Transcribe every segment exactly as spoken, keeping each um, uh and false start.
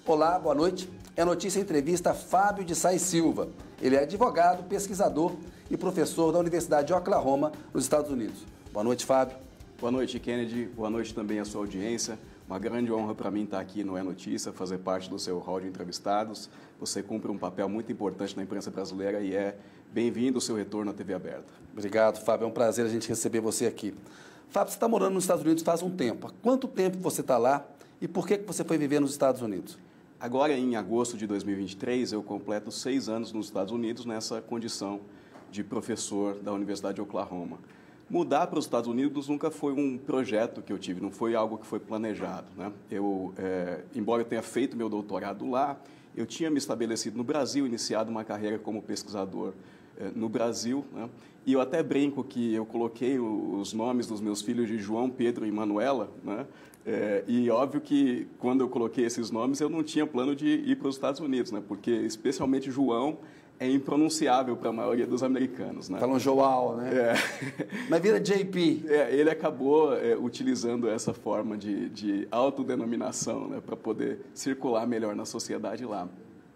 Olá, boa noite. É notícia entrevista Fábio de Sais Silva. Ele é advogado, pesquisador e professor da Universidade de Oklahoma, nos Estados Unidos. Boa noite, Fábio. Boa noite, Kennedy. Boa noite também à sua audiência. Uma grande honra para mim estar aqui no É Notícia, fazer parte do seu hall de entrevistados. Você cumpre um papel muito importante na imprensa brasileira e é bem-vindo o seu retorno à T V aberta. Obrigado, Fábio. É um prazer a gente receber você aqui. Fábio, você está morando nos Estados Unidos faz um tempo. Há quanto tempo você está lá e por que você foi viver nos Estados Unidos? Agora, em agosto de dois mil e vinte e três, eu completo seis anos nos Estados Unidos nessa condição de professor da Universidade de Oklahoma. Mudar para os Estados Unidos nunca foi um projeto que eu tive, não foi algo que foi planejado, né? Eu, é, embora eu tenha feito meu doutorado lá, eu tinha me estabelecido no Brasil, iniciado uma carreira como pesquisador é, no Brasil, né? E eu até brinco que eu coloquei os nomes dos meus filhos de João, Pedro e Manuela, né? É, e óbvio que quando eu coloquei esses nomes eu não tinha plano de ir para os Estados Unidos, né? Porque especialmente João é impronunciável para a maioria dos americanos, né? Falam João, né? É. Mas vira J P. É, ele acabou é, utilizando essa forma de, de autodenominação, né, para poder circular melhor na sociedade lá.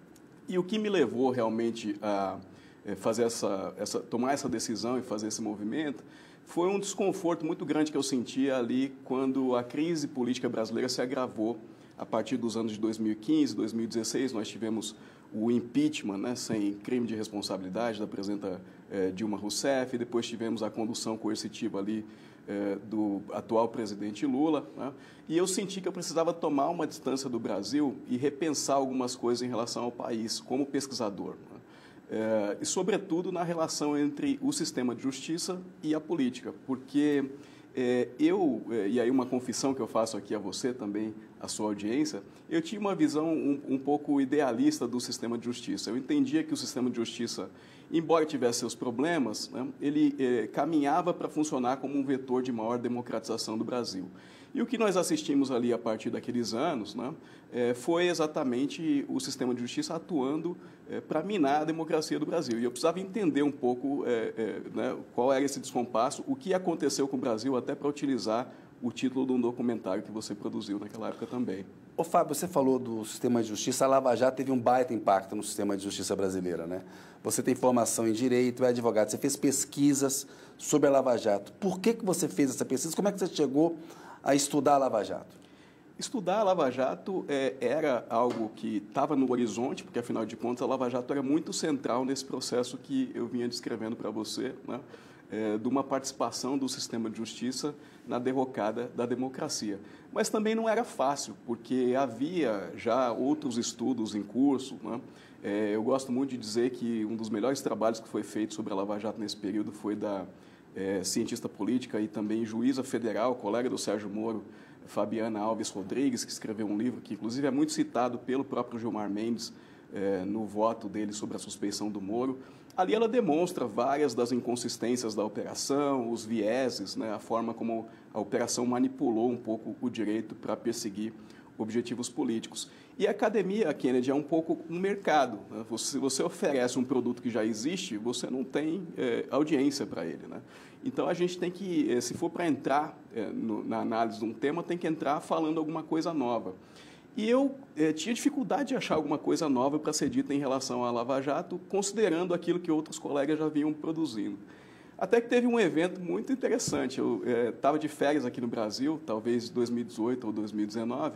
E o que me levou realmente a é, fazer essa, essa, tomar essa decisão e fazer esse movimento foi um desconforto muito grande que eu sentia ali quando a crise política brasileira se agravou a partir dos anos de dois mil e quinze, dois mil e dezesseis. Nós tivemos o impeachment, né, sem crime de responsabilidade, da presidenta eh, Dilma Rousseff, e depois tivemos a condução coercitiva ali eh, do atual presidente Lula, né, e eu senti que eu precisava tomar uma distância do Brasil e repensar algumas coisas em relação ao país, como pesquisador, né, eh, e sobretudo na relação entre o sistema de justiça e a política, porque É, eu, é, e aí uma confissão que eu faço aqui a você também, a sua audiência, eu tinha uma visão um, um pouco idealista do sistema de justiça. Eu entendia que o sistema de justiça, embora tivesse seus problemas, né, ele é, caminhava para funcionar como um vetor de maior democratização do Brasil. E o que nós assistimos ali a partir daqueles anos, né, é, foi exatamente o sistema de justiça atuando é, para minar a democracia do Brasil. E eu precisava entender um pouco é, é, né, qual era esse descompasso, o que aconteceu com o Brasil, até para utilizar o título de um documentário que você produziu naquela época também. Ô, Fábio, você falou do sistema de justiça. A Lava Jato teve um baita impacto no sistema de justiça brasileira, né? Você tem formação em direito, é advogado, você fez pesquisas sobre a Lava Jato. Por que que você fez essa pesquisa? Como é que você chegou a estudar a Lava Jato? Estudar a Lava Jato é, era algo que estava no horizonte, porque, afinal de contas, a Lava Jato era muito central nesse processo que eu vinha descrevendo para você, né? É, de uma participação do sistema de justiça na derrocada da democracia. Mas também não era fácil, porque havia já outros estudos em curso, né? É, eu gosto muito de dizer que um dos melhores trabalhos que foi feito sobre a Lava Jato nesse período foi da é, cientista política e também juíza federal, colega do Sérgio Moro, Fabiana Alves Rodrigues, que escreveu um livro que, inclusive, é muito citado pelo próprio Gilmar Mendes é, no voto dele sobre a suspeição do Moro. Ali ela demonstra várias das inconsistências da operação, os vieses, né, a forma como a operação manipulou um pouco o direito para perseguir objetivos políticos. E a academia, Kennedy, é um pouco um mercado, né? Se você oferece um produto que já existe, você não tem é, audiência para ele, né? Então, a gente tem que, se for para entrar é, no, na análise de um tema, tem que entrar falando alguma coisa nova. E eu eh, tinha dificuldade de achar alguma coisa nova para ser dita em relação à Lava Jato, considerando aquilo que outros colegas já vinham produzindo. Até que teve um evento muito interessante. Eu estava eh, de férias aqui no Brasil, talvez dois mil e dezoito ou dois mil e dezenove,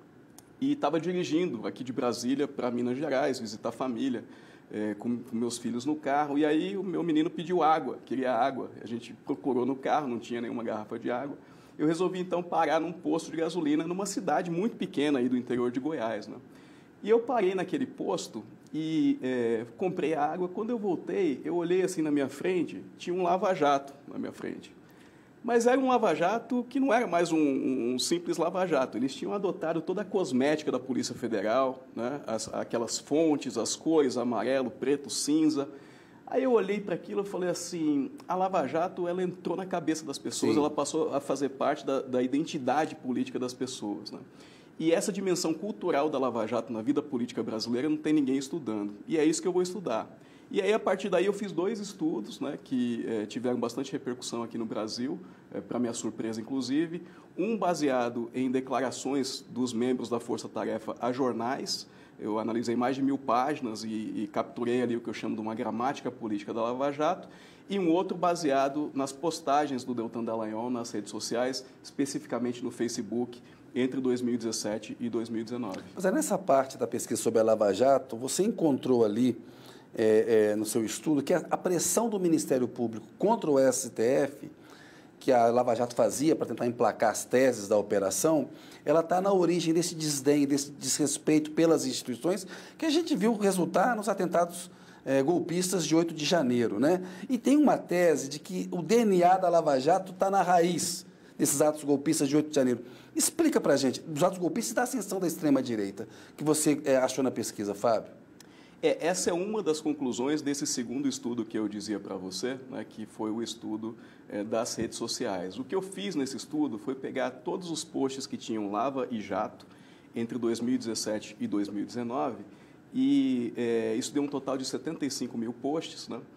e estava dirigindo aqui de Brasília para Minas Gerais, visitar a família, eh, com, com meus filhos no carro. E aí o meu menino pediu água, queria água. A gente procurou no carro, não tinha nenhuma garrafa de água. Eu resolvi, então, parar num posto de gasolina numa cidade muito pequena aí do interior de Goiás, né? E eu parei naquele posto e é, comprei a água. Quando eu voltei, eu olhei assim na minha frente, tinha um lava-jato na minha frente. Mas era um lava-jato que não era mais um, um simples lava-jato. Eles tinham adotado toda a cosmética da Polícia Federal, né? As, aquelas fontes, as cores, amarelo, preto, cinza. Aí eu olhei para aquilo e falei assim, a Lava Jato, ela entrou na cabeça das pessoas, Sim. ela passou a fazer parte da, da identidade política das pessoas, né? E essa dimensão cultural da Lava Jato na vida política brasileira não tem ninguém estudando. E é isso que eu vou estudar. E aí, a partir daí, eu fiz dois estudos, né, que eh, tiveram bastante repercussão aqui no Brasil. é, para minha surpresa, inclusive, um baseado em declarações dos membros da Força Tarefa a jornais. Eu analisei mais de mil páginas e, e capturei ali o que eu chamo de uma gramática política da Lava Jato, e um outro baseado nas postagens do Deltan Dallagnol nas redes sociais, especificamente no Facebook, entre dois mil e dezessete e dois mil e dezenove. Mas é nessa parte da pesquisa sobre a Lava Jato, você encontrou ali, é, é, no seu estudo, que a, a pressão do Ministério Público contra o S T F, que a Lava Jato fazia para tentar emplacar as teses da operação, ela está na origem desse desdém, desse desrespeito pelas instituições, que a gente viu resultar nos atentados é, golpistas de oito de janeiro, né? E tem uma tese de que o D N A da Lava Jato está na raiz desses atos golpistas de oito de janeiro. Explica para a gente, dos atos golpistas e da ascensão da extrema-direita, que você é, achou na pesquisa, Fábio? É, essa é uma das conclusões desse segundo estudo que eu dizia para você, né, que foi o estudo é, das redes sociais. O que eu fiz nesse estudo foi pegar todos os posts que tinham Lava e Jato entre dois mil e dezessete e dois mil e dezenove, e é, isso deu um total de setenta e cinco mil posts, né,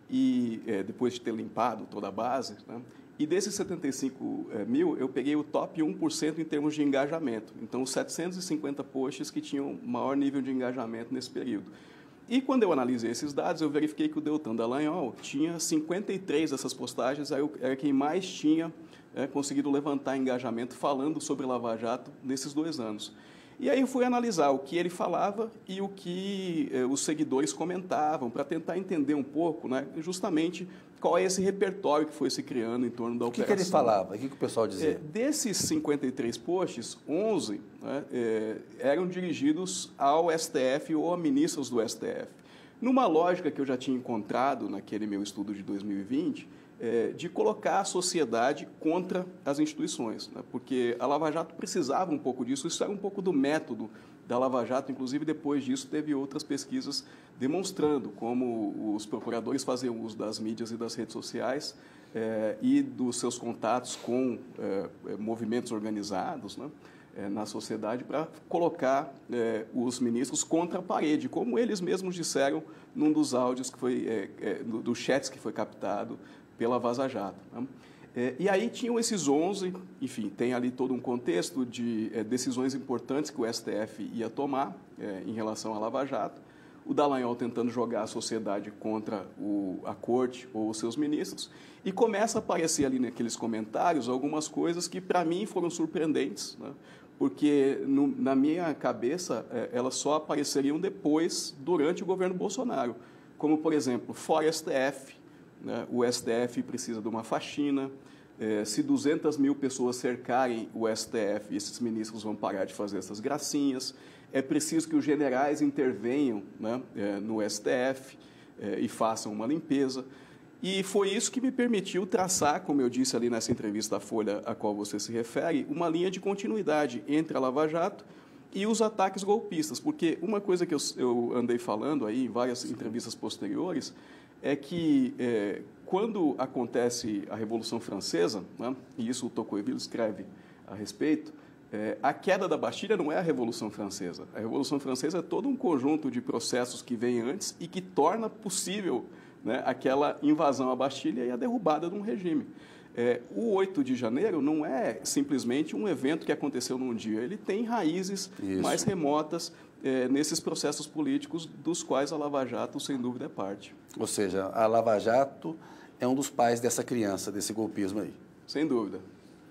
e, é, depois de ter limpado toda a base, né, e desses setenta e cinco mil, eu peguei o top um por cento em termos de engajamento. Então, os setecentos e cinquenta posts que tinham maior nível de engajamento nesse período. E quando eu analisei esses dados, eu verifiquei que o Deltan Dallagnol tinha cinquenta e três dessas postagens, era quem mais tinha é, conseguido levantar engajamento falando sobre Lava Jato nesses dois anos. E aí eu fui analisar o que ele falava e o que eh, os seguidores comentavam, para tentar entender um pouco, né, justamente qual é esse repertório que foi se criando em torno da o que operação. O que ele falava? O que, que o pessoal dizia? É, desses cinquenta e três posts, onze né, é, eram dirigidos ao S T F ou a ministros do S T F. Numa lógica que eu já tinha encontrado naquele meu estudo de dois mil e vinte, É, de colocar a sociedade contra as instituições, né? Porque a Lava Jato precisava um pouco disso, isso era um pouco do método da Lava Jato, inclusive depois disso teve outras pesquisas demonstrando como os procuradores faziam uso das mídias e das redes sociais é, e dos seus contatos com é, movimentos organizados, né? É, na sociedade para colocar é, os ministros contra a parede, como eles mesmos disseram num dos áudios que foi, é, é, do, do chats que foi captado pela Vaza Jato. Né? É, e aí tinham esses onze, enfim, tem ali todo um contexto de é, decisões importantes que o S T F ia tomar é, em relação à Lava Jato, o Dallagnol tentando jogar a sociedade contra o, a corte ou os seus ministros, e começa a aparecer ali naqueles comentários algumas coisas que para mim foram surpreendentes, né? Porque no, na minha cabeça é, elas só apareceriam depois, durante o governo Bolsonaro, como, por exemplo, fora S T F, né, o S T F precisa de uma faxina, é, se duzentas mil pessoas cercarem o S T F, esses ministros vão parar de fazer essas gracinhas, é preciso que os generais intervenham né, é, no S T F é, e façam uma limpeza. E foi isso que me permitiu traçar, como eu disse ali nessa entrevista da Folha a qual você se refere, uma linha de continuidade entre a Lava Jato e os ataques golpistas, porque uma coisa que eu, eu andei falando aí em várias entrevistas posteriores é que é, quando acontece a Revolução Francesa, né, e isso o Tocqueville escreve a respeito, é, a queda da Bastilha não é a Revolução Francesa. A Revolução Francesa é todo um conjunto de processos que vem antes e que torna possível né, aquela invasão à Bastilha e a derrubada de um regime. É, o oito de janeiro não é simplesmente um evento que aconteceu num dia, ele tem raízes Isso. mais remotas é, nesses processos políticos dos quais a Lava Jato, sem dúvida, é parte. Ou seja, a Lava Jato é um dos pais dessa criança, desse golpismo aí. Sem dúvida.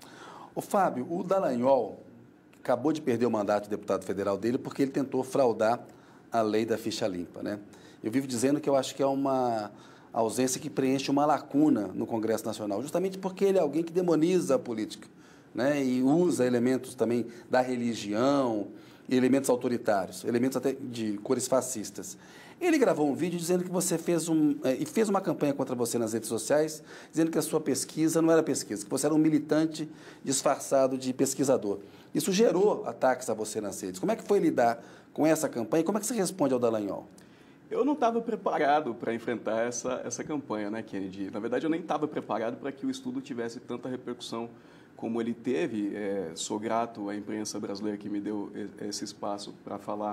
Ô Fábio, o Dallagnol acabou de perder o mandato de deputado federal dele porque ele tentou fraudar a lei da ficha limpa, né? Eu vivo dizendo que eu acho que é uma ausência que preenche uma lacuna no Congresso Nacional, justamente porque ele é alguém que demoniza a política, né? E usa elementos também da religião, elementos autoritários, elementos até de cores fascistas. Ele gravou um vídeo dizendo que você fez um é, e fez uma campanha contra você nas redes sociais, dizendo que a sua pesquisa não era pesquisa, que você era um militante disfarçado de pesquisador. Isso gerou ataques a você nas redes. Como é que foi lidar com essa campanha? Como é que você responde ao Dallagnol? Eu não estava preparado para enfrentar essa, essa campanha, né, Kennedy? Na verdade, eu nem estava preparado para que o estudo tivesse tanta repercussão como ele teve. É, sou grato à imprensa brasileira que me deu esse espaço para falar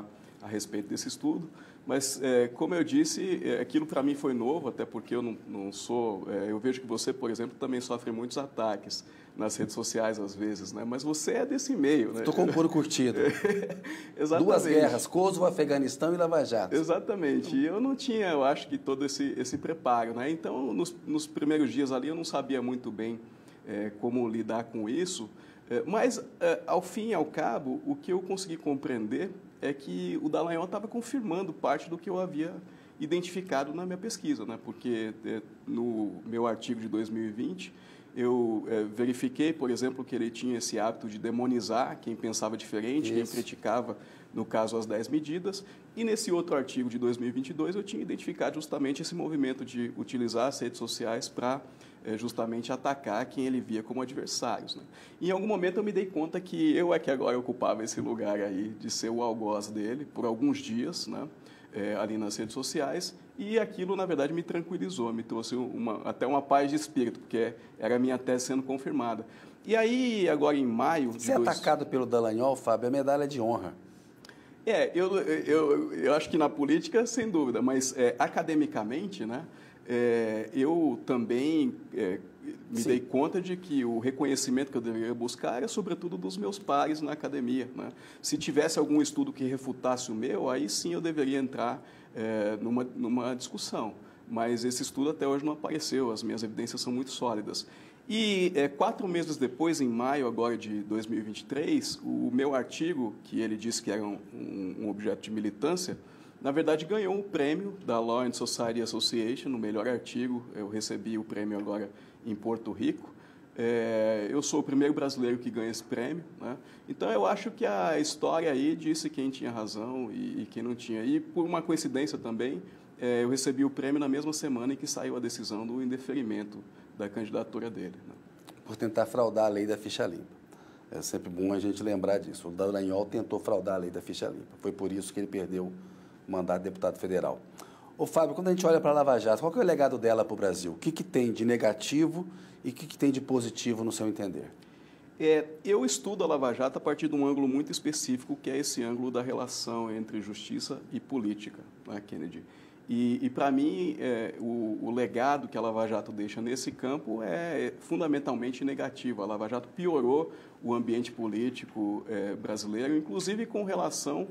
a respeito desse estudo, mas, é, como eu disse, é, aquilo para mim foi novo, até porque eu não, não sou... É, eu vejo que você, por exemplo, também sofre muitos ataques nas redes sociais, às vezes, né? Mas você é desse meio, né? Estou com o couro curtido. Exatamente. Duas guerras, Kosovo, Afeganistão e Lava Jato. Exatamente. E eu não tinha, eu acho que todo esse, esse preparo, né? Então, nos, nos primeiros dias ali, eu não sabia muito bem é, como lidar com isso, é, mas, é, ao fim e ao cabo, o que eu consegui compreender é que o Dallagnol estava confirmando parte do que eu havia identificado na minha pesquisa, né? Porque é, no meu artigo de dois mil e vinte, eu é, verifiquei, por exemplo, que ele tinha esse hábito de demonizar quem pensava diferente, Isso. quem criticava, no caso, as dez medidas. E nesse outro artigo de dois mil e vinte e dois, eu tinha identificado justamente esse movimento de utilizar as redes sociais para é, justamente atacar quem ele via como adversários, né? E em algum momento eu me dei conta que eu é que agora ocupava esse lugar aí de ser o algoz dele por alguns dias, né? É, ali nas redes sociais, e aquilo, na verdade, me tranquilizou, me trouxe uma, até uma paz de espírito, porque era a minha tese sendo confirmada. E aí, agora em maio... Ser dois... atacado pelo Dallagnol, Fábio, é medalha de honra. É, eu, eu, eu acho que na política, sem dúvida, mas é, academicamente, né, é, eu também é, me Sim. dei conta de que o reconhecimento que eu deveria buscar era, sobretudo, dos meus pares na academia, né? Se tivesse algum estudo que refutasse o meu, aí sim eu deveria entrar é, numa, numa discussão. Mas esse estudo até hoje não apareceu, as minhas evidências são muito sólidas. E é, quatro meses depois, em maio agora de dois mil e vinte e três, o meu artigo, que ele disse que era um, um objeto de militância, na verdade ganhou o prêmio da Law and Society Association, no melhor artigo. Eu recebi o prêmio agora em Porto Rico. É, eu sou o primeiro brasileiro que ganha esse prêmio, né? Então, eu acho que a história aí disse quem tinha razão e, e quem não tinha. E, por uma coincidência também, é, eu recebi o prêmio na mesma semana em que saiu a decisão do indeferimento da candidatura dele, né? Por tentar fraudar a lei da ficha limpa. É sempre bom a gente lembrar disso. O Dallagnol tentou fraudar a lei da ficha limpa. Foi por isso que ele perdeu o mandato de deputado federal. Ô, Fábio, quando a gente olha para a Lava Jato, qual que é o legado dela para o Brasil? O que, que tem de negativo e o que, que tem de positivo, no seu entender? É, eu estudo a Lava Jato a partir de um ângulo muito específico, que é esse ângulo da relação entre justiça e política, né, Kennedy? E, e para mim, é, o, o legado que a Lava Jato deixa nesse campo é fundamentalmente negativo. A Lava Jato piorou o ambiente político é, brasileiro, inclusive com relação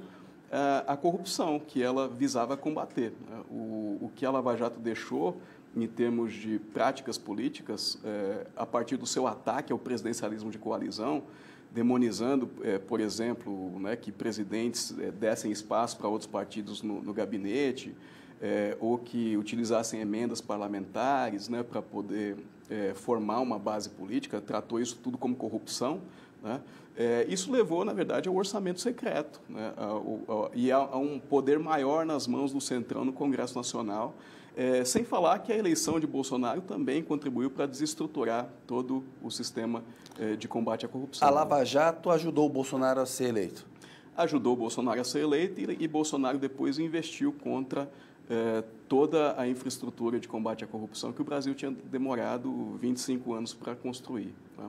à corrupção que ela visava combater. O, o que a Lava Jato deixou em termos de práticas políticas, é, a partir do seu ataque ao presidencialismo de coalizão, demonizando, é, por exemplo, né, que presidentes é, dessem espaço para outros partidos no, no gabinete, é, ou que utilizassem emendas parlamentares, né, para poder é, formar uma base política, tratou isso tudo como corrupção, né? É, isso levou, na verdade, ao orçamento secreto, né, ao, ao, e a, a um poder maior nas mãos do Centrão no Congresso Nacional, é, sem falar que a eleição de Bolsonaro também contribuiu para desestruturar todo o sistema é, de combate à corrupção. A Lava Jato ajudou o Bolsonaro a ser eleito? Ajudou o Bolsonaro a ser eleito e, e Bolsonaro depois investiu contra é, toda a infraestrutura de combate à corrupção que o Brasil tinha demorado vinte e cinco anos para construir, né?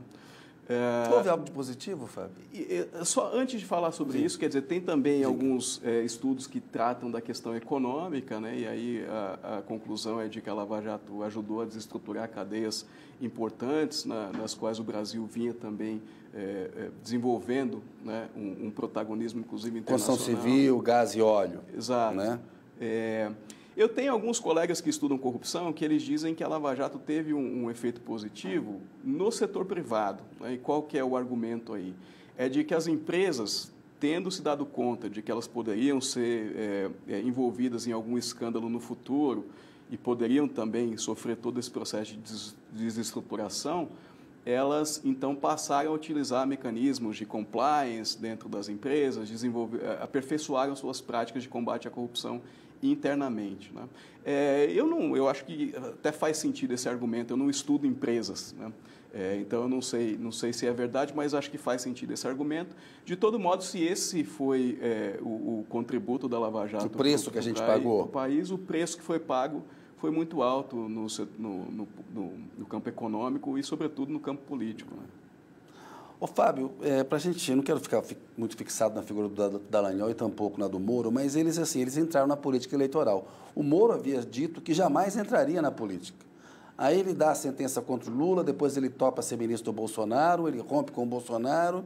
É, Houve algo de positivo, Fábio? E, e, só antes de falar sobre Sim. isso, quer dizer, tem também Sim. alguns é, estudos que tratam da questão econômica, né? E aí a, a conclusão é de que a Lava Jato ajudou a desestruturar cadeias importantes, na, nas quais o Brasil vinha também é, é, desenvolvendo, né, um, um protagonismo, inclusive, internacional. Construção civil, gás e óleo. Exato. Né? É, eu tenho alguns colegas que estudam corrupção que eles dizem que a Lava Jato teve um, um efeito positivo no setor privado, né? E qual que é o argumento aí? É de que as empresas, tendo se dado conta de que elas poderiam ser é, é, envolvidas em algum escândalo no futuro e poderiam também sofrer todo esse processo de des desestruturação, elas, então, passaram a utilizar mecanismos de compliance dentro das empresas, desenvolver, aperfeiçoaram suas práticas de combate à corrupção internamente, né? É, eu, não, eu acho que até faz sentido esse argumento, eu não estudo empresas, né? É, então, eu não sei, não sei se é verdade, mas acho que faz sentido esse argumento. De todo modo, se esse foi é, o, o contributo da Lava Jato... O preço que a gente pagou. No país, o preço que foi pago foi muito alto no, no, no, no, no campo econômico e, sobretudo, no campo político, né? Ô, Fábio, é, para a gente, eu não quero ficar fi- muito fixado na figura do Dallagnol e tampouco na do Moro, mas eles, assim, eles entraram na política eleitoral. O Moro havia dito que jamais entraria na política. Aí ele dá a sentença contra o Lula, depois ele topa ser ministro do Bolsonaro, ele rompe com o Bolsonaro,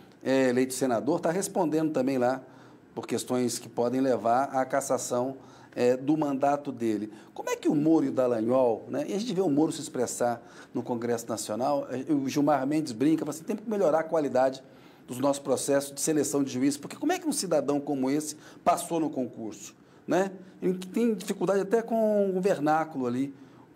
é eleito senador, está respondendo também lá por questões que podem levar à cassação é, do mandato dele. Como é que o Moro e o Dallagnol, né, e a gente vê o Moro se expressar no Congresso Nacional, o Gilmar Mendes brinca, fala assim, tem que melhorar a qualidade dos nossos processos de seleção de juízes, porque como é que um cidadão como esse passou no concurso? Né? Ele tem dificuldade até com o vernáculo ali,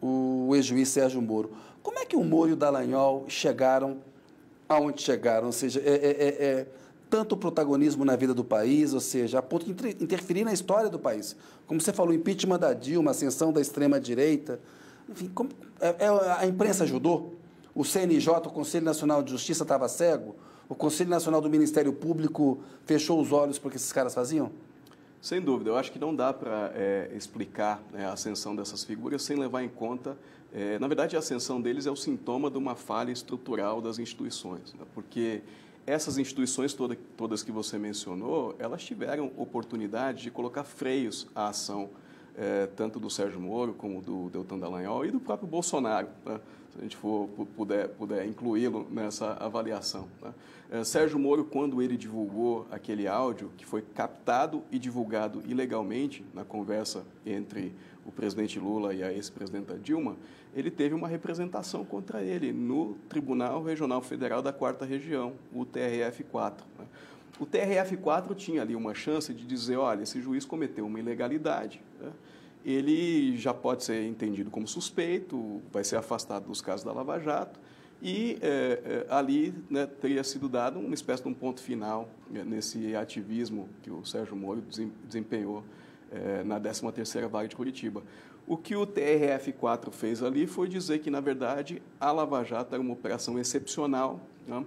o ex-juiz Sérgio Moro. Como é que o Moro e o Dallagnol chegaram aonde chegaram? Ou seja, é, é, é, é tanto o protagonismo na vida do país, ou seja, a ponto de inter- interferir na história do país. Como você falou, impeachment da Dilma, ascensão da extrema-direita. Enfim, como, é, é, a imprensa ajudou? O C N J, o Conselho Nacional de Justiça, estava cego? O Conselho Nacional do Ministério Público fechou os olhos para o que esses caras faziam? Sem dúvida, eu acho que não dá para é, explicar, né, a ascensão dessas figuras sem levar em conta, é, na verdade, a ascensão deles é o sintoma de uma falha estrutural das instituições, né, porque essas instituições toda, todas que você mencionou, elas tiveram oportunidade de colocar freios à ação, é, tanto do Sérgio Moro como do Deltan Dallagnol e do próprio Bolsonaro, né, se a gente for, puder, puder incluí-lo nessa avaliação. Né. É, Sérgio Moro, quando ele divulgou aquele áudio, que foi captado e divulgado ilegalmente na conversa entre o presidente Lula e a ex-presidenta Dilma, ele teve uma representação contra ele no Tribunal Regional Federal da Quarta Região, o T R F quatro. Né. O T R F quatro tinha ali uma chance de dizer, olha, esse juiz cometeu uma ilegalidade, né, ele já pode ser entendido como suspeito, vai ser afastado dos casos da Lava Jato, e é, é, ali, né, teria sido dado uma espécie de um ponto final, né, nesse ativismo que o Sérgio Moro desempenhou é, na décima terceira Vara de Curitiba. O que o T R F quatro fez ali foi dizer que, na verdade, a Lava Jato era uma operação excepcional, né,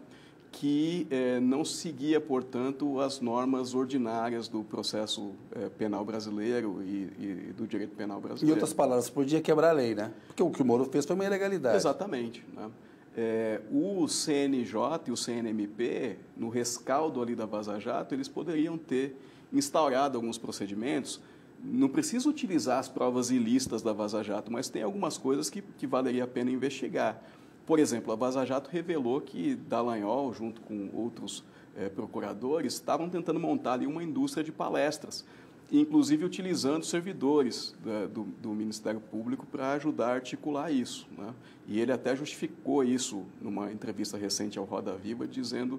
que é, não seguia, portanto, as normas ordinárias do processo é, penal brasileiro e, e do direito penal brasileiro. Em outras palavras, podia quebrar a lei, né? Porque o que o Moro fez foi uma ilegalidade. Exatamente, né? É, o C N J e o C N M P, no rescaldo ali da Vaza Jato, eles poderiam ter instaurado alguns procedimentos. Não precisa utilizar as provas ilícitas da Vaza Jato, mas tem algumas coisas que, que valeria a pena investigar. Por exemplo, a Vaza Jato revelou que Dallagnol, junto com outros é, procuradores, estavam tentando montar ali uma indústria de palestras, inclusive utilizando servidores da, do, do Ministério Público para ajudar a articular isso, né? E ele até justificou isso numa entrevista recente ao Roda Viva, dizendo,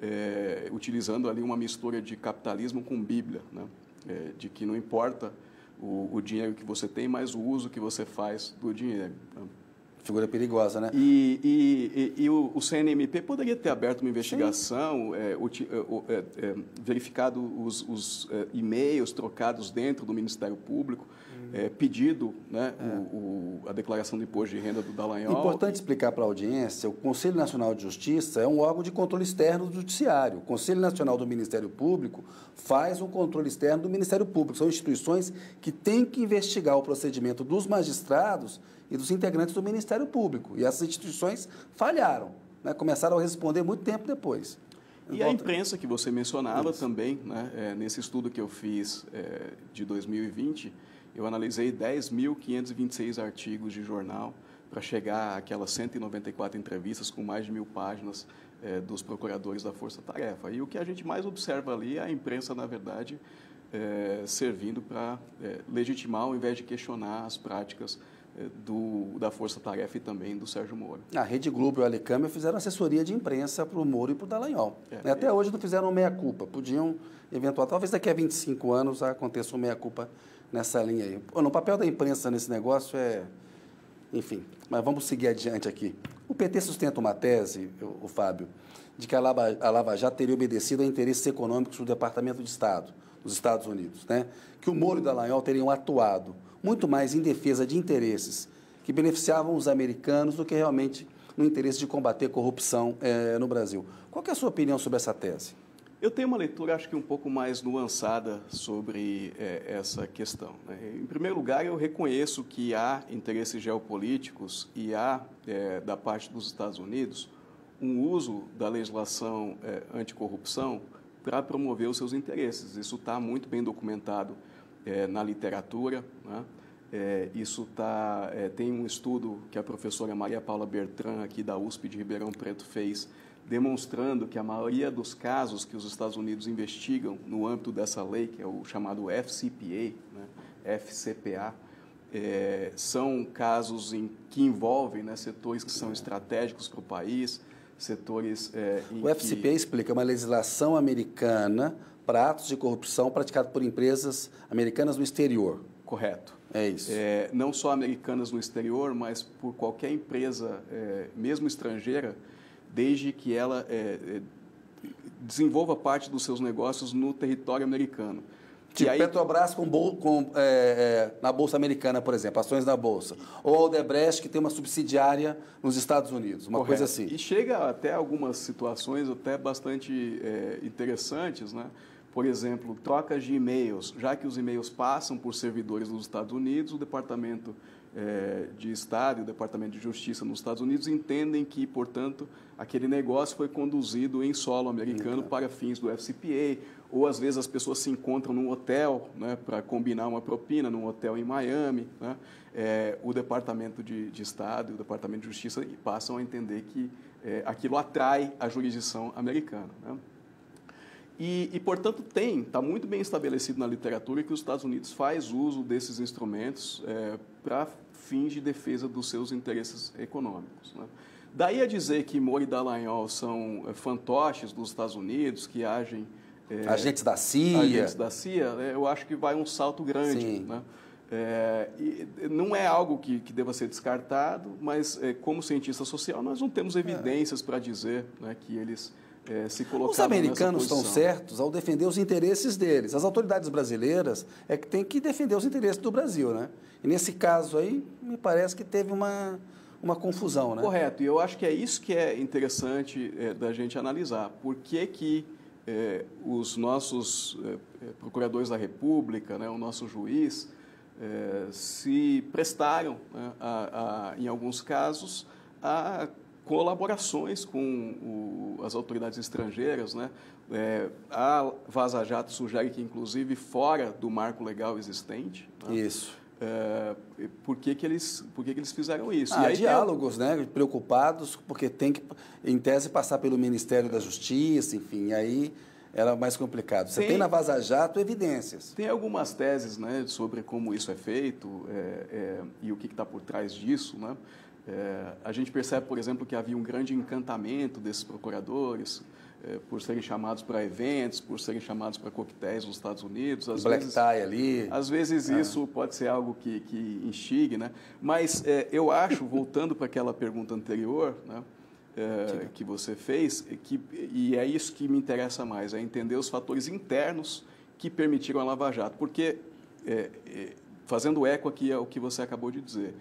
é, utilizando ali uma mistura de capitalismo com Bíblia, né? É, de que não importa o, o dinheiro que você tem, mas o uso que você faz do dinheiro, né? Figura perigosa, né? E, e, e, e o, o C N M P poderia ter aberto uma investigação, é, uti, é, é, verificado os, os é, e-mails trocados dentro do Ministério Público, hum. é, pedido, né, é. o, o, a declaração de imposto de renda do Dallagnol. Importante explicar para a audiência, o Conselho Nacional de Justiça é um órgão de controle externo do Judiciário. O Conselho Nacional do Ministério Público faz um controle externo do Ministério Público. São instituições que têm que investigar o procedimento dos magistrados e dos integrantes do Ministério Público. E essas instituições falharam, né? Começaram a responder muito tempo depois. E Volta. A imprensa que você mencionava Isso. também, né? É, nesse estudo que eu fiz é, de dois mil e vinte, eu analisei dez mil quinhentos e vinte e seis artigos de jornal para chegar àquelas cento e noventa e quatro entrevistas com mais de mil páginas é, dos procuradores da Força Tarefa. E o que a gente mais observa ali é a imprensa, na verdade, é, servindo para é, legitimar ao invés de questionar as práticas Do, da Força Tarefa e também do Sérgio Moro. A Rede Globo e o Alecâmbia fizeram assessoria de imprensa para o Moro e para o Dallagnol. É, Até é. hoje não fizeram meia-culpa. Podiam, eventual, talvez daqui a vinte e cinco anos aconteça uma meia-culpa nessa linha aí. O papel da imprensa nesse negócio é... Enfim, mas vamos seguir adiante aqui. O P T sustenta uma tese, o, o Fábio, de que a Lava, a Lava Jato teria obedecido a interesses econômicos do Departamento de Estado dos Estados Unidos, né? Que o Moro e o Dallagnol teriam atuado muito mais em defesa de interesses que beneficiavam os americanos do que realmente no interesse de combater corrupção é, no Brasil. Qual que é a sua opinião sobre essa tese? Eu tenho uma leitura, acho que um pouco mais nuançada sobre é, essa questão, né? Em primeiro lugar, eu reconheço que há interesses geopolíticos e há, é, da parte dos Estados Unidos, um uso da legislação é, anticorrupção para promover os seus interesses. Isso está muito bem documentado é, na literatura, né? É, isso tá, é, tem um estudo que a professora Maria Paula Bertrand, aqui da U S P de Ribeirão Preto, fez, demonstrando que a maioria dos casos que os Estados Unidos investigam no âmbito dessa lei, que é o chamado F C P A, né, F C P A, é, são casos em, que envolvem, né, setores que são estratégicos para o país, setores... É, em o F C P A que... explica uma legislação americana para atos de corrupção praticados por empresas americanas no exterior. Correto. É isso. É, não só americanas no exterior, mas por qualquer empresa, é, mesmo estrangeira, desde que ela é, é, desenvolva parte dos seus negócios no território americano. Tipo, e aí, Petrobras com, com, é, é, na Bolsa Americana, por exemplo, ações na Bolsa. Ou a Odebrecht, que tem uma subsidiária nos Estados Unidos, uma correto. coisa assim. E chega até algumas situações até bastante é, interessantes, né? Por exemplo, trocas de e-mails. Já que os e-mails passam por servidores nos Estados Unidos, o Departamento é, de Estado e o Departamento de Justiça nos Estados Unidos entendem que, portanto, aquele negócio foi conduzido em solo americano então. para fins do F C P A, ou às vezes as pessoas se encontram num hotel, né, para combinar uma propina, num hotel em Miami, né? É, o Departamento de, de Estado e o Departamento de Justiça passam a entender que é, aquilo atrai a jurisdição americana, né? E, e, portanto, tem, está muito bem estabelecido na literatura que os Estados Unidos faz uso desses instrumentos é, para fins de defesa dos seus interesses econômicos, né? Daí a dizer que Moro e Dallagnol são é, fantoches dos Estados Unidos, que agem... É, agentes da C I A. Agentes da C I A, é, eu acho que vai um salto grande, Sim. né? É, e não é algo que, que deva ser descartado, mas é, como cientista social nós não temos evidências é. para dizer, né, que eles... É, se os americanos estão certos ao defender os interesses deles. As autoridades brasileiras é que têm que defender os interesses do Brasil, né? E nesse caso aí, me parece que teve uma, uma confusão, né? Correto. E eu acho que é isso que é interessante é, da gente analisar. Por que que é, os nossos é, procuradores da República, né, o nosso juiz, é, se prestaram, né, a, a, em alguns casos, a colaborações com o, as autoridades estrangeiras, né? É, a Vaza Jato sugere que, inclusive, fora do marco legal existente. Né? Isso. É, por que que eles, por que que eles fizeram isso? Ah, e aí diálogos, tem... né? Preocupados, porque tem que, em tese, passar pelo Ministério da Justiça, enfim, aí era mais complicado. Você tem, tem na Vaza Jato evidências. Tem algumas teses, né, sobre como isso é feito é, é, e o que está por trás disso, né? É, a gente percebe, por exemplo, que havia um grande encantamento desses procuradores é, por serem chamados para eventos, por serem chamados para coquetéis nos Estados Unidos. Às Black vezes, tie ali. Às vezes ah. isso pode ser algo que, que instigue, né? Mas é, eu acho, voltando para aquela pergunta anterior, né, é, que você fez, que, e é isso que me interessa mais, é entender os fatores internos que permitiram a Lava Jato. Porque, é, é, fazendo eco aqui ao que você acabou de dizer,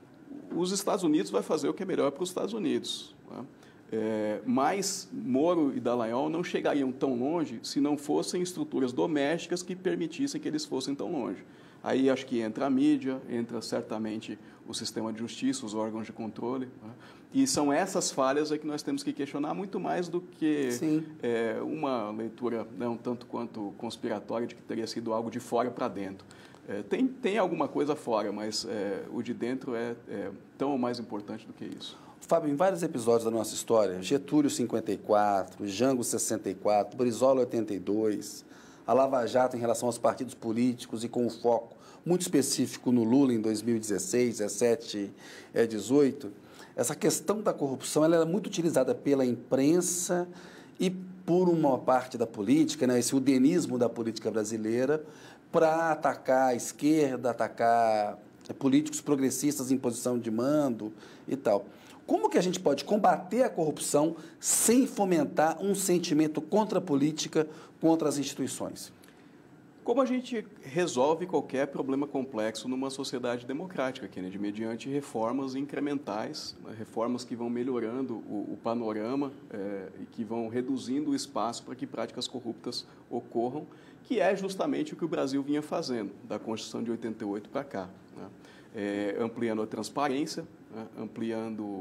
os Estados Unidos vai fazer o que é melhor para os Estados Unidos, né? É, mas Moro e Dallagnol não chegariam tão longe se não fossem estruturas domésticas que permitissem que eles fossem tão longe. Aí acho que entra a mídia, entra certamente o sistema de justiça, os órgãos de controle, né? E são essas falhas aí que nós temos que questionar muito mais do que é, uma leitura, né, um tanto quanto conspiratória de que teria sido algo de fora para dentro. É, tem, tem alguma coisa fora, mas é, o de dentro é, é tão ou mais importante do que isso. Fábio, em vários episódios da nossa história, Getúlio cinquenta e quatro, Jango sessenta e quatro, Brizola oitenta e dois, a Lava Jato em relação aos partidos políticos e com um foco muito específico no Lula em dois mil e dezesseis, dezessete e dezoito, essa questão da corrupção ela era muito utilizada pela imprensa e por uma parte da política, né, esse udenismo da política brasileira, para atacar a esquerda, atacar políticos progressistas em posição de mando e tal. Como que a gente pode combater a corrupção sem fomentar um sentimento contra a política, contra as instituições? Como a gente resolve qualquer problema complexo numa sociedade democrática, Kennedy, mediante reformas incrementais, né, reformas que vão melhorando o, o panorama é, e que vão reduzindo o espaço para que práticas corruptas ocorram, que é justamente o que o Brasil vinha fazendo, da Constituição de oitenta e oito para cá, né? É, ampliando a transparência, né, ampliando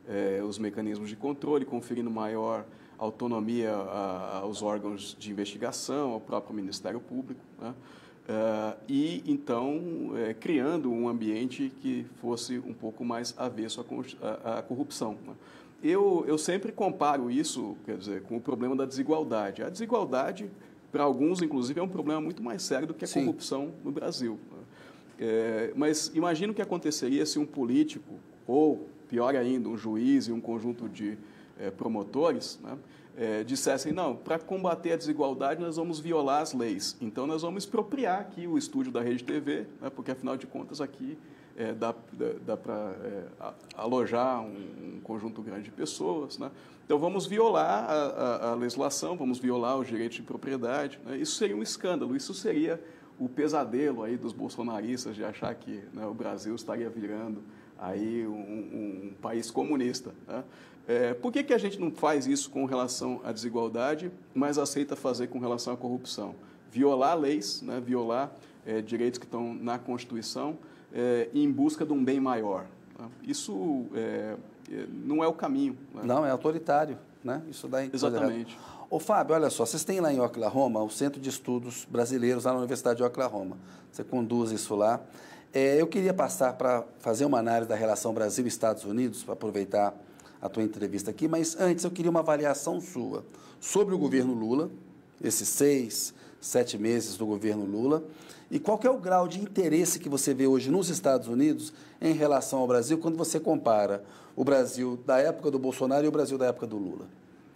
eh, os mecanismos de controle, conferindo maior autonomia a, aos órgãos de investigação, ao próprio Ministério Público, né? Uh, e, então, eh, criando um ambiente que fosse um pouco mais avesso à, à corrupção, né? Eu, eu sempre comparo isso, quer dizer, com o problema da desigualdade. A desigualdade, para alguns, inclusive, é um problema muito mais sério do que a Sim. corrupção no Brasil, né? É, mas imagina o que aconteceria se um político, ou, pior ainda, um juiz e um conjunto de eh, promotores, né, eh, dissessem, não, para combater a desigualdade nós vamos violar as leis, então nós vamos expropriar aqui o estúdio da Rede T V, né, porque, afinal de contas, aqui eh, dá, dá, dá para eh, alojar um, um conjunto grande de pessoas, né? Então, vamos violar a, a, a legislação, vamos violar os direitos de propriedade, né? Isso seria um escândalo, isso seria o pesadelo aí dos bolsonaristas de achar que, né, o Brasil estaria virando aí um, um, um país comunista, né? É, por que, que a gente não faz isso com relação à desigualdade, mas aceita fazer com relação à corrupção? Violar leis, né, violar é, direitos que estão na Constituição é, em busca de um bem maior, né? Isso é, não é o caminho, né? Não, é autoritário, né? Isso dá em Exatamente. Ô, Fábio, olha só, vocês têm lá em Oklahoma o Centro de Estudos Brasileiros, lá na Universidade de Oklahoma. Você conduz isso lá. É, eu queria passar para fazer uma análise da relação Brasil-Estados Unidos, para aproveitar a tua entrevista aqui, mas antes eu queria uma avaliação sua sobre o governo Lula, esses seis, sete meses do governo Lula, e qual que é o grau de interesse que você vê hoje nos Estados Unidos em relação ao Brasil, quando você compara o Brasil da época do Bolsonaro e o Brasil da época do Lula?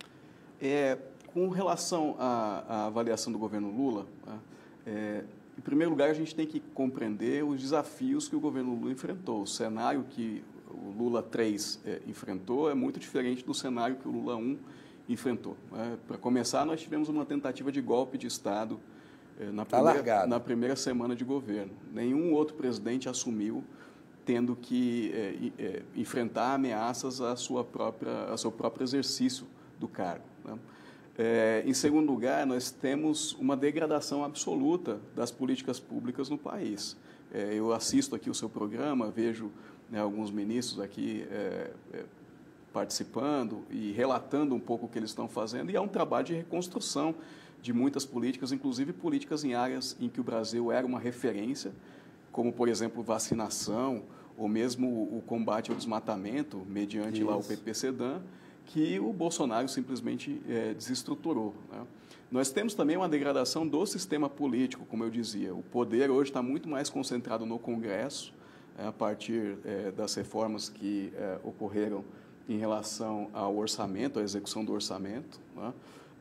É, com relação à, à avaliação do governo Lula, né, é, em primeiro lugar, a gente tem que compreender os desafios que o governo Lula enfrentou. O cenário que o Lula três é, enfrentou é muito diferente do cenário que o Lula um enfrentou, né? Para começar, nós tivemos uma tentativa de golpe de Estado é, na, primeira, na primeira semana de governo. Nenhum outro presidente assumiu tendo que é, é, enfrentar ameaças à sua própria, ao seu próprio exercício do cargo, né? É, em segundo lugar, nós temos uma degradação absoluta das políticas públicas no país. É, eu assisto aqui o seu programa, vejo, né, alguns ministros aqui é, é, participando e relatando um pouco o que eles estão fazendo, e é um trabalho de reconstrução de muitas políticas, inclusive políticas em áreas em que o Brasil era uma referência, como, por exemplo, vacinação, ou mesmo o combate ao desmatamento, mediante Isso. lá o P P C D A M, que o Bolsonaro simplesmente é, desestruturou, né? Nós temos também uma degradação do sistema político, como eu dizia. O poder hoje está muito mais concentrado no Congresso, é, a partir é, das reformas que é, ocorreram em relação ao orçamento, à execução do orçamento, né?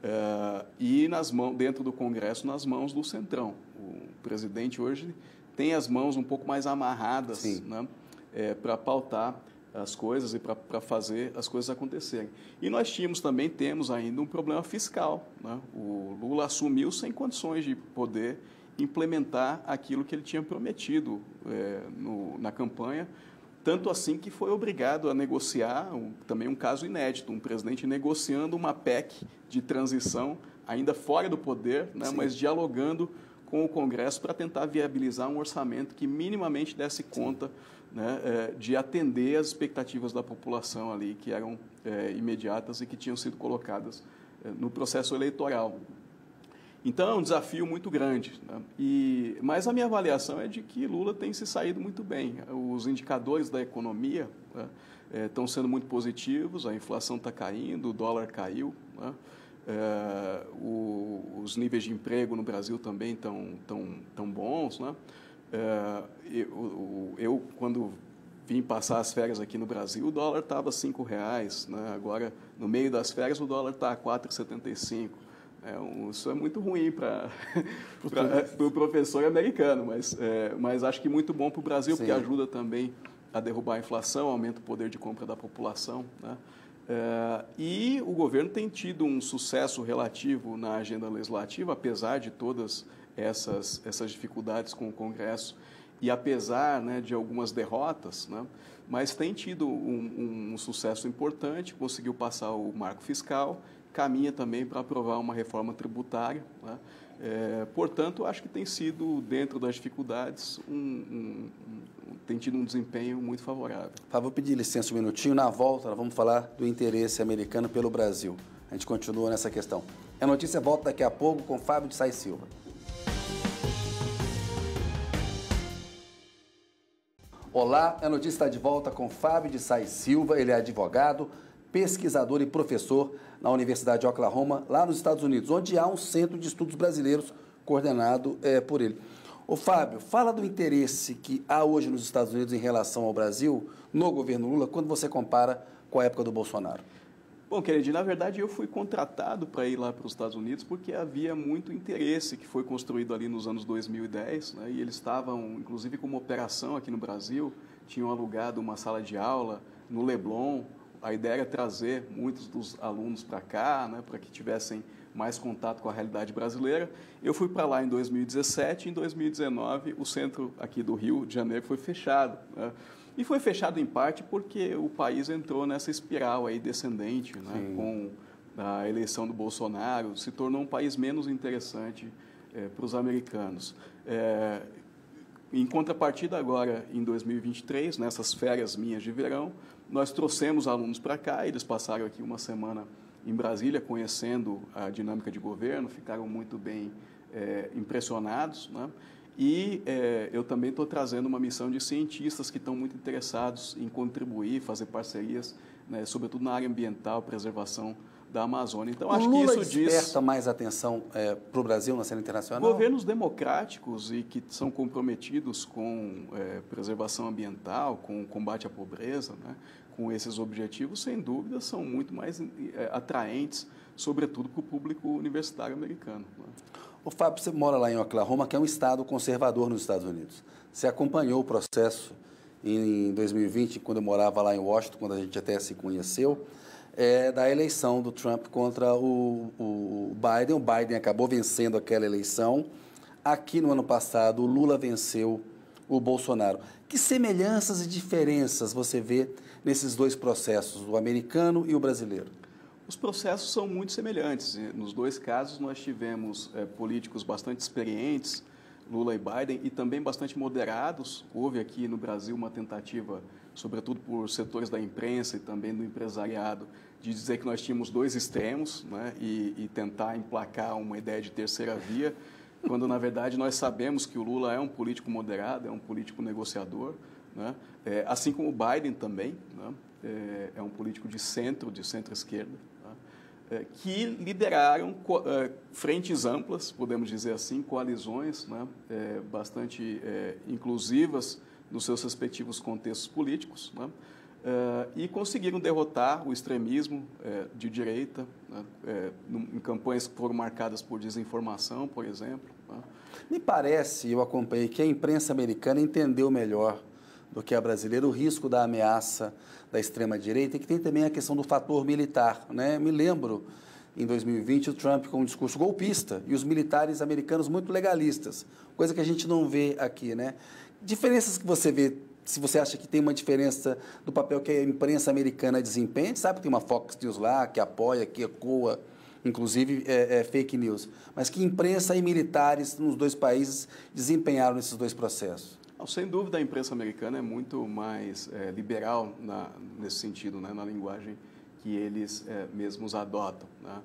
É, e nas mãos, dentro do Congresso, nas mãos do Centrão. O presidente hoje tem as mãos um pouco mais amarradas, né, é, para pautar as coisas e para fazer as coisas acontecerem. E nós tínhamos também, temos ainda um problema fiscal, né? O Lula assumiu sem condições de poder implementar aquilo que ele tinha prometido é, no, na campanha, tanto assim que foi obrigado a negociar, um, também um caso inédito, um presidente negociando uma P E C de transição, ainda fora do poder, né, mas dialogando com o Congresso para tentar viabilizar um orçamento que minimamente desse conta, né, é, de atender as expectativas da população ali, que eram é, imediatas e que tinham sido colocadas é, no processo eleitoral. Então, é um desafio muito grande, né? E, mas a minha avaliação é de que Lula tem se saído muito bem. Os indicadores da economia, né, é, estão sendo muito positivos, a inflação está caindo, o dólar caiu, né? É, o, os níveis de emprego no Brasil também estão tão, tão bons, né? É, eu, eu, quando vim passar as férias aqui no Brasil, o dólar estava cinco reais, né? Agora, no meio das férias, o dólar está a quatro reais e setenta e cinco centavos. É, um, isso é muito ruim para o pro professor americano, mas, é, mas acho que muito bom para o Brasil, Sim. porque ajuda também a derrubar a inflação, aumenta o poder de compra da população, né? É, e o governo tem tido um sucesso relativo na agenda legislativa, apesar de todas essas, essas dificuldades com o Congresso e apesar, né, de algumas derrotas, né, mas tem tido um, um sucesso importante, conseguiu passar o marco fiscal, caminha também para aprovar uma reforma tributária, né? É, portanto, acho que tem sido, dentro das dificuldades, um, um, tem tido um desempenho muito favorável. Fábio, vou pedir licença um minutinho. Na volta, nós vamos falar do interesse americano pelo Brasil. A gente continua nessa questão. A notícia volta daqui a pouco com Fábio de Sais Silva. Olá, a notícia está de volta com Fábio de Sais Silva. Ele é advogado, pesquisador e professor na Universidade de Oklahoma, lá nos Estados Unidos, onde há um centro de estudos brasileiros coordenado é, por ele. Ô Fábio, fala do interesse que há hoje nos Estados Unidos em relação ao Brasil, no governo Lula, quando você compara com a época do Bolsonaro. Bom, Kennedy, na verdade eu fui contratado para ir lá para os Estados Unidos porque havia muito interesse que foi construído ali nos anos dois mil e dez, né, e eles estavam, inclusive, com uma operação aqui no Brasil, tinham alugado uma sala de aula no Leblon. A ideia era trazer muitos dos alunos para cá, né, para que tivessem mais contato com a realidade brasileira. Eu fui para lá em dois mil e dezessete, e em dois mil e dezenove o centro aqui do Rio de Janeiro foi fechado, né? E foi fechado em parte porque o país entrou nessa espiral aí descendente, né, com a eleição do Bolsonaro, se tornou um país menos interessante é, para os americanos. É, em contrapartida, agora, em dois mil e vinte e três, nessas férias minhas de verão, nós trouxemos alunos para cá, eles passaram aqui uma semana em Brasília, conhecendo a dinâmica de governo, ficaram muito bem é, impressionados, né? E é, eu também estou trazendo uma missão de cientistas que estão muito interessados em contribuir, fazer parcerias, né, sobretudo na área ambiental, preservação da Amazônia. Então, o acho Lula que isso desperta diz... mais atenção é, para o Brasil na cena internacional? Governos democráticos e que são comprometidos com é, preservação ambiental, com combate à pobreza, né, com esses objetivos, sem dúvida, são muito mais é, atraentes, sobretudo para o público universitário americano, né? O Fábio, você mora lá em Oklahoma, que é um estado conservador nos Estados Unidos. Você acompanhou o processo em dois mil e vinte, quando eu morava lá em Washington, quando a gente até se conheceu, é, da eleição do Trump contra o, o Biden. O Biden acabou vencendo aquela eleição. Aqui no ano passado, o Lula venceu o Bolsonaro. Que semelhanças e diferenças você vê nesses dois processos, o americano e o brasileiro? Os processos são muito semelhantes. Nos dois casos, nós tivemos é, políticos bastante experientes, Lula e Biden, e também bastante moderados. Houve aqui no Brasil uma tentativa, sobretudo por setores da imprensa e também do empresariado, de dizer que nós tínhamos dois extremos, né, e, e tentar emplacar uma ideia de terceira via, quando, na verdade, nós sabemos que o Lula é um político moderado, é um político negociador, né, é, assim como o Biden também, né, é, é um político de centro, de centro-esquerda, que lideraram frentes amplas, podemos dizer assim, coalizões, né, é, bastante é, inclusivas nos seus respectivos contextos políticos, né, é, e conseguiram derrotar o extremismo é, de direita, né, é, em campanhas que foram marcadas por desinformação, por exemplo, né. Me parece, eu acompanhei, que a imprensa americana entendeu melhor do que a brasileira o risco da ameaça da extrema-direita, e que tem também a questão do fator militar, né? Me lembro, em dois mil e vinte, o Trump com um discurso golpista e os militares americanos muito legalistas, coisa que a gente não vê aqui, né? Diferenças que você vê, se você acha que tem uma diferença do papel que a imprensa americana desempenha, sabe que tem uma Fox News lá, que apoia, que ecoa, inclusive é, é fake news, mas que imprensa e militares nos dois países desempenharam nesses dois processos? Sem dúvida, a imprensa americana é muito mais é, liberal na, nesse sentido, né, na linguagem que eles é, mesmos adotam, né?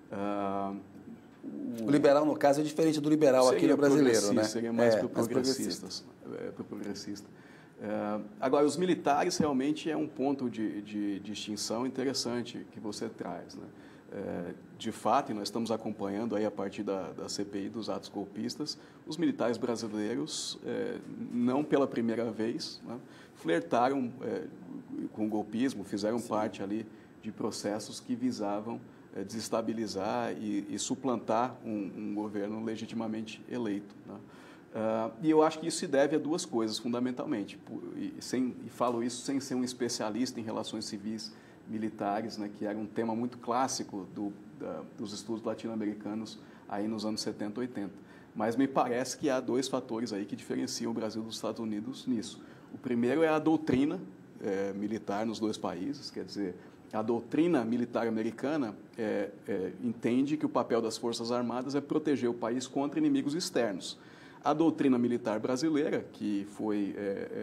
Ah, o... o liberal, no caso, é diferente do liberal aqui no brasileiro, né? Seria mais é, para progressistas. É, para progressista. É, agora, os militares realmente é um ponto de, de, de distinção interessante que você traz, né? É, de fato, e nós estamos acompanhando aí a partir da, da C P I dos atos golpistas, os militares brasileiros, é, não pela primeira vez, né, flertaram é, com o golpismo, fizeram Sim. parte ali de processos que visavam é, desestabilizar e, e suplantar um, um governo legitimamente eleito, né. Uh, e eu acho que isso se deve a duas coisas, fundamentalmente, por, e, sem, e falo isso sem ser um especialista em relações civis militares, né, que era um tema muito clássico do, da, dos estudos latino-americanos aí nos anos setenta, oitenta. Mas me parece que há dois fatores aí que diferenciam o Brasil dos Estados Unidos nisso. O primeiro é a doutrina é, militar nos dois países, quer dizer, a doutrina militar americana é, é, entende que o papel das Forças Armadas é proteger o país contra inimigos externos. A doutrina militar brasileira, que foi é, é,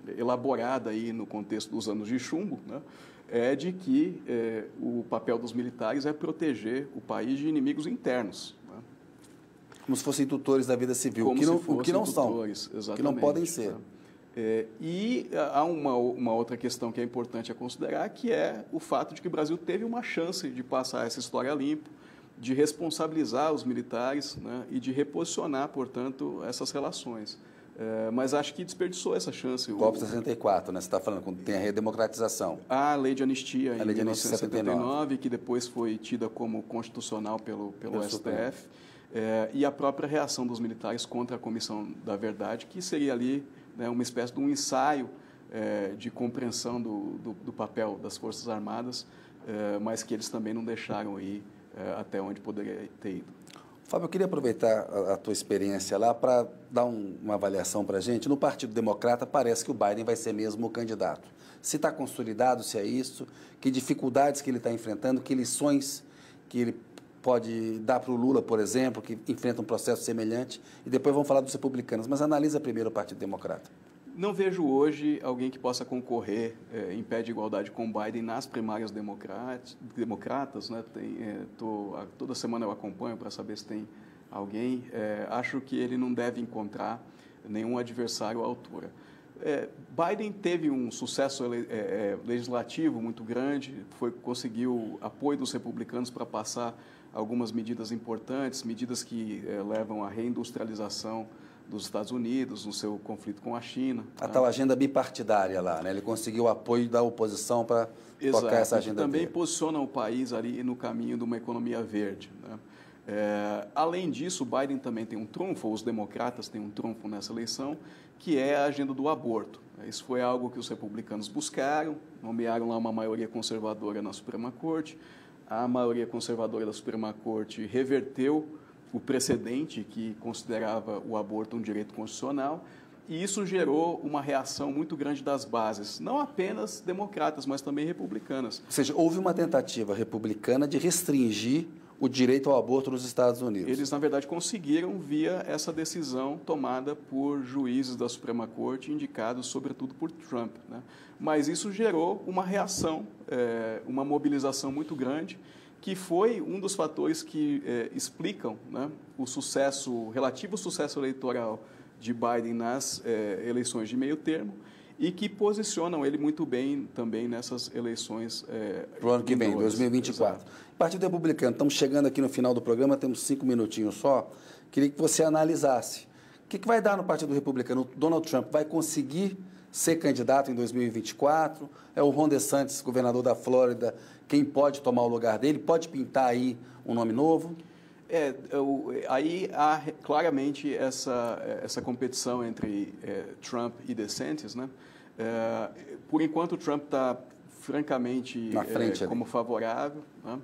elaborada aí no contexto dos anos de chumbo, né, é de que é, o papel dos militares é proteger o país de inimigos internos. Né? Como se fossem tutores da vida civil, Como que não, se fossem o que não tutores, são, exatamente, que não podem ser. Né? É, e há uma, uma outra questão que é importante a considerar, que é o fato de que o Brasil teve uma chance de passar essa história limpo, de responsabilizar os militares, né, e de reposicionar, portanto, essas relações. É, mas acho que desperdiçou essa chance. Golpe de sessenta e quatro, né? Você está falando, quando tem a redemocratização. A lei de anistia a em lei de mil novecentos e setenta e nove, setenta e nove, que depois foi tida como constitucional pelo, pelo, pelo S T F, é, e a própria reação dos militares contra a Comissão da Verdade, que seria ali, né, uma espécie de um ensaio é, de compreensão do, do, do papel das Forças Armadas, é, mas que eles também não deixaram ir é, até onde poderia ter ido. Fábio, eu queria aproveitar a, a tua experiência lá para dar um, uma avaliação para a gente. No Partido Democrata, parece que o Biden vai ser mesmo o candidato. Se está consolidado, se é isso, que dificuldades que ele está enfrentando, que lições que ele pode dar para o Lula, por exemplo, que enfrenta um processo semelhante, e depois vamos falar dos republicanos. Mas analisa primeiro o Partido Democrata. Não vejo hoje alguém que possa concorrer é, em pé de igualdade com Biden nas primárias democratas. Né? Tem, é, tô, a, toda semana eu acompanho para saber se tem alguém. É, acho que ele não deve encontrar nenhum adversário à altura. É, Biden teve um sucesso é, é, legislativo muito grande, foi, conseguiu apoio dos republicanos para passar algumas medidas importantes, medidas que é, levam à reindustrialização dos Estados Unidos, no seu conflito com a China. A né? tal agenda bipartidária lá, né? Ele conseguiu o apoio da oposição para tocar essa agenda também dele. posiciona o país ali no caminho de uma economia verde. Né? É, além disso, o Biden também tem um trunfo, os democratas têm um trunfo nessa eleição, que é a agenda do aborto. Isso foi algo que os republicanos buscaram, nomearam lá uma maioria conservadora na Suprema Corte. A maioria conservadora da Suprema Corte reverteu o precedente que considerava o aborto um direito constitucional, e isso gerou uma reação muito grande das bases, não apenas democratas, mas também republicanas. Ou seja, houve uma tentativa republicana de restringir o direito ao aborto nos Estados Unidos. Eles, na verdade, conseguiram via essa decisão tomada por juízes da Suprema Corte, indicados sobretudo por Trump. Né? Mas isso gerou uma reação, é, uma mobilização muito grande, que foi um dos fatores que eh, explicam, né, o sucesso, o relativo sucesso eleitoral de Biden nas eh, eleições de meio termo e que posicionam ele muito bem também nessas eleições eh, para o ano que vem, dois mil e vinte e quatro. Exato. Partido Republicano, estamos chegando aqui no final do programa, temos cinco minutinhos só. Queria que você analisasse. O que, que vai dar no Partido Republicano? O Donald Trump vai conseguir ser candidato em dois mil e vinte e quatro? É o Ron DeSantis, governador da Flórida, quem pode tomar o lugar dele? Pode pintar aí um nome novo? É, eu, aí há claramente essa, essa competição entre é, Trump e DeSantis, né? É, por enquanto, o Trump está francamente na frente, é, como favorável, né?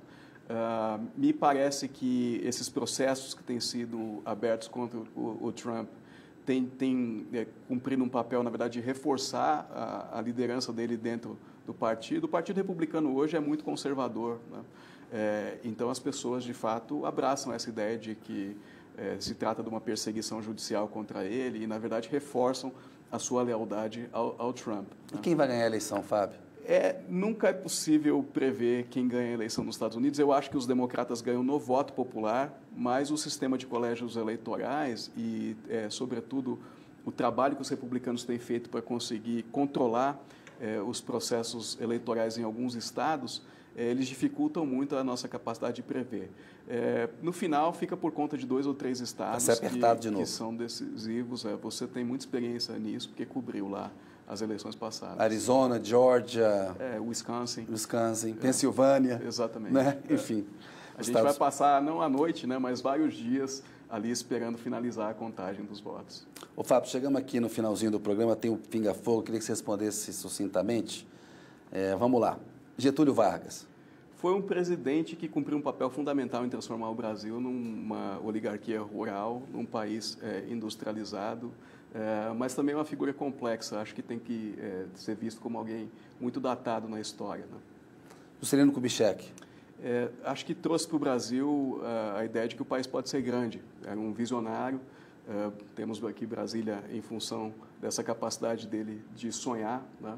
É, me parece que esses processos que têm sido abertos contra o, o Trump tem, tem é, cumprido um papel, na verdade, de reforçar a, a liderança dele dentro do partido. O Partido Republicano hoje é muito conservador, né? É, então as pessoas, de fato, abraçam essa ideia de que é, se trata de uma perseguição judicial contra ele e, na verdade, reforçam a sua lealdade ao, ao Trump. E né? quem vai ganhar a eleição, Fábio? É, nunca é possível prever quem ganha a eleição nos Estados Unidos. Eu acho que os democratas ganham no voto popular, mas o sistema de colégios eleitorais e, é, sobretudo, o trabalho que os republicanos têm feito para conseguir controlar é, os processos eleitorais em alguns estados, é, eles dificultam muito a nossa capacidade de prever. É, no final, fica por conta de dois ou três estados Vai ser apertado que, de novo. que são decisivos. É, você tem muita experiência nisso, porque cobriu lá as eleições passadas. Arizona, Georgia, é, Wisconsin, Wisconsin, é. Pensilvânia. Exatamente. Né? É. Enfim. A gente vai passar, não à noite, né, mas vários dias ali esperando finalizar a contagem dos votos. Ô, Fábio, chegamos aqui no finalzinho do programa, tem o Pinga-Fogo, queria que você respondesse sucintamente. É, vamos lá. Getúlio Vargas. Foi um presidente que cumpriu um papel fundamental em transformar o Brasil numa oligarquia rural, num país é, industrializado, é, mas também uma figura complexa. Acho que tem que é, ser visto como alguém muito datado na história. Né? Juscelino Kubitschek. É, acho que trouxe para o Brasil uh, a ideia de que o país pode ser grande. Era um visionário. Uh, temos aqui Brasília em função dessa capacidade dele de sonhar, né?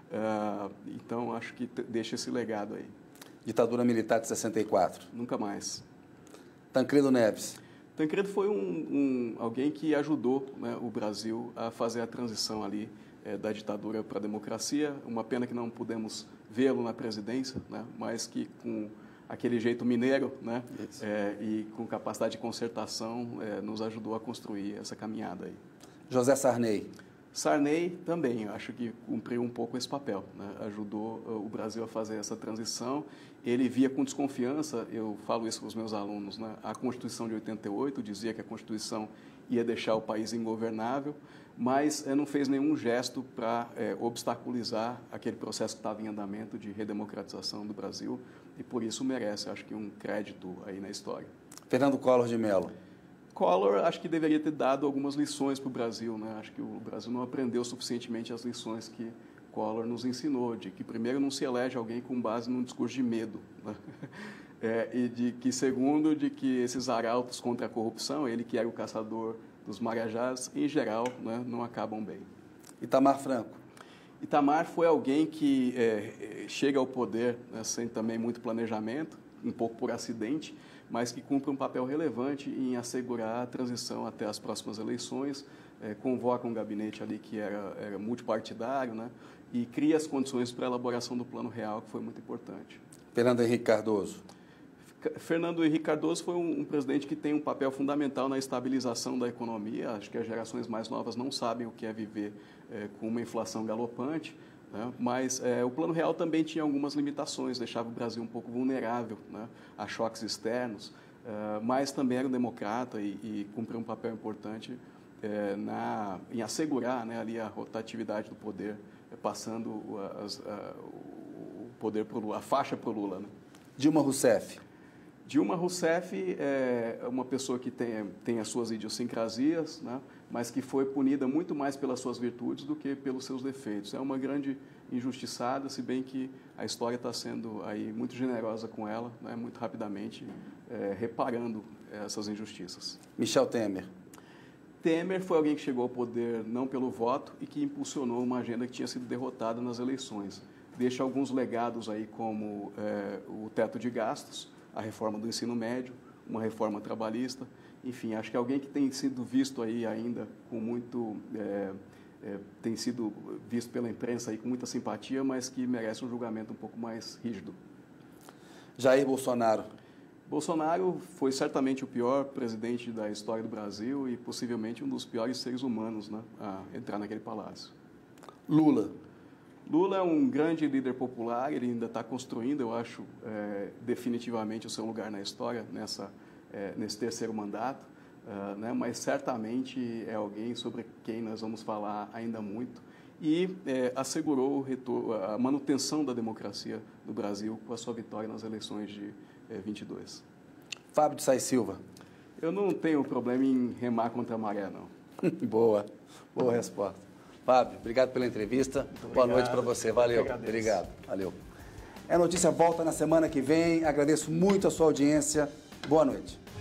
Uh, então, acho que deixa esse legado aí. Ditadura militar de sessenta e quatro. Nunca mais. Tancredo Neves. Tancredo foi um, um, alguém que ajudou, né, o Brasil a fazer a transição ali é, da ditadura para a democracia. Uma pena que não pudemos vê-lo na presidência, né, mas que com aquele jeito mineiro, né, é, e com capacidade de concertação, é, nos ajudou a construir essa caminhada aí. José Sarney. Sarney também, acho que cumpriu um pouco esse papel, né? Ajudou o Brasil a fazer essa transição. Ele via com desconfiança, eu falo isso com os meus alunos, né? A Constituição de oitenta e oito dizia que a Constituição ia deixar o país ingovernável, mas é, não fez nenhum gesto para é, obstaculizar aquele processo que estava em andamento de redemocratização do Brasil, e por isso merece, acho que, um crédito aí na história. Fernando Collor de Mello. Collor, acho que deveria ter dado algumas lições para o Brasil, né? Acho que o Brasil não aprendeu suficientemente as lições que Collor nos ensinou, de que, primeiro, não se elege alguém com base num discurso de medo, né? É, e de que, segundo, de que esses arautos contra a corrupção, ele que era o caçador dos marajás, em geral, né, não acabam bem. Itamar Franco. Itamar foi alguém que é, chega ao poder, né, sem também muito planejamento, um pouco por acidente, mas que cumpre um papel relevante em assegurar a transição até as próximas eleições, é, convoca um gabinete ali que era, era multipartidário, né, e cria as condições para a elaboração do Plano Real, que foi muito importante. Fernando Henrique Cardoso. Fernando Henrique Cardoso foi um, um presidente que tem um papel fundamental na estabilização da economia. Acho que as gerações mais novas não sabem o que é viver é, com uma inflação galopante, né? Mas é, o Plano Real também tinha algumas limitações, deixava o Brasil um pouco vulnerável, né, a choques externos, é, mas também era um democrata e, e cumpriu um papel importante é, na, em assegurar, né, ali a rotatividade do poder, é, passando as, a, o poder pro Lula, a faixa para o Lula. Né? Dilma Rousseff. Dilma Rousseff é uma pessoa que tem, tem as suas idiosincrasias, né, mas que foi punida muito mais pelas suas virtudes do que pelos seus defeitos. É uma grande injustiçada, se bem que a história está sendo aí muito generosa com ela, né, muito rapidamente, é, reparando essas injustiças. Michel Temer. Temer foi alguém que chegou ao poder não pelo voto e que impulsionou uma agenda que tinha sido derrotada nas eleições. Deixa alguns legados aí, como é, o teto de gastos, a reforma do ensino médio, uma reforma trabalhista, enfim, acho que alguém que tem sido visto aí ainda com muito, é, é, tem sido visto pela imprensa aí com muita simpatia, mas que merece um julgamento um pouco mais rígido. Jair Bolsonaro. Bolsonaro foi certamente o pior presidente da história do Brasil e possivelmente um dos piores seres humanos, né, a entrar naquele palácio. Lula. Lula é um grande líder popular, ele ainda está construindo, eu acho, é, definitivamente o seu lugar na história nessa, é, nesse terceiro mandato, uh, né, mas certamente é alguém sobre quem nós vamos falar ainda muito e é, assegurou o retorno, a manutenção da democracia do Brasil com a sua vitória nas eleições de é, vinte e dois. Fábio de Sais Silva. Eu não tenho problema em remar contra a maré, não. Boa, boa resposta. Fábio, obrigado pela entrevista. Boa noite para você. Valeu. Obrigado. Valeu. É Notícia volta na semana que vem. Agradeço muito a sua audiência. Boa noite.